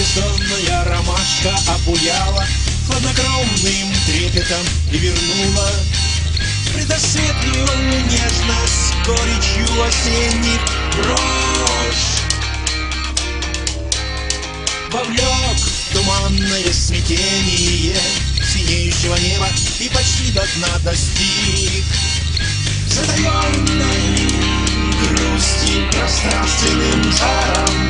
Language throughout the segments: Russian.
Бездонная ромашка обуяла хладнокровным трепетом и вернула предосветную нежность горечью осенних рощ. Вовлек в туманное смятение синеющего неба и почти до дна достиг затаенной грусти пространственным жаром.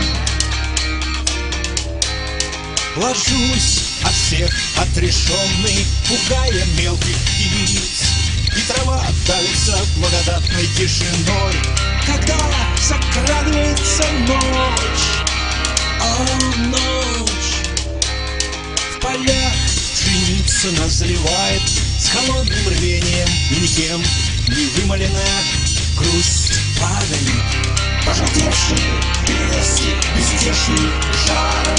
Ложусь от всех отрешенный, пугая мелких птиц, и трава давится благодатной тишиной, когда закрадывается ночь. О, ночь! В полях пшеница назревает с холодным рвением, и никем не вымоленная грусть падает, пожелтевшие листья безутешным жаром.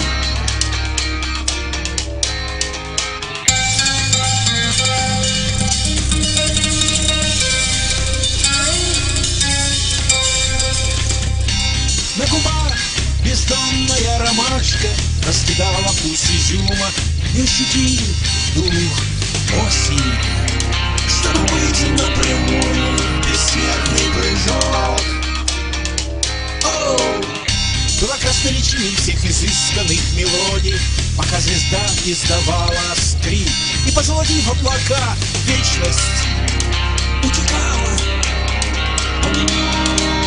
На губах бездонная ромашка раскидала вкус изюма и ощутил дух осени, чтобы выйти напрямую в бессмертный прыжок. Оу! Была красноречивей всех изысканных мелодий, пока звезда издавала скрип, и, позолотив облака, вечность утекала поминутно.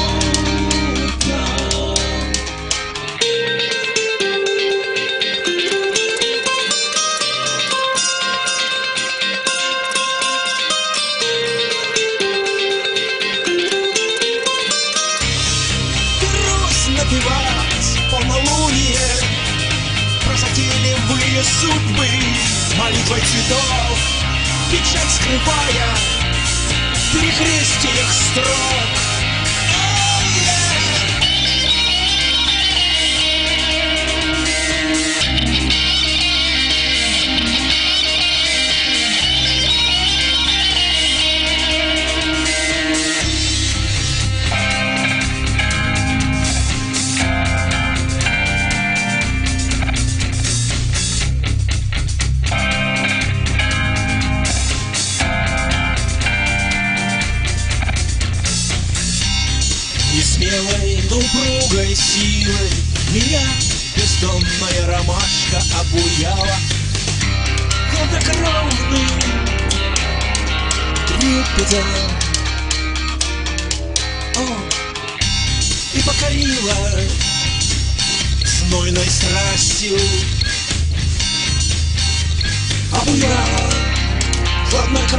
Напевать полнолуние про затейливые судьбы, молитвой цветов печать скрывая в перекрестиях строк. Несмелой, но упругой силой меня бездонная ромашка обуяла хладнокровным трепетом. О, и покорила знойной страстью, обуяла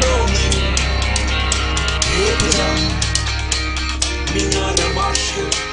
хладнокровным трепетом. Меня ромашка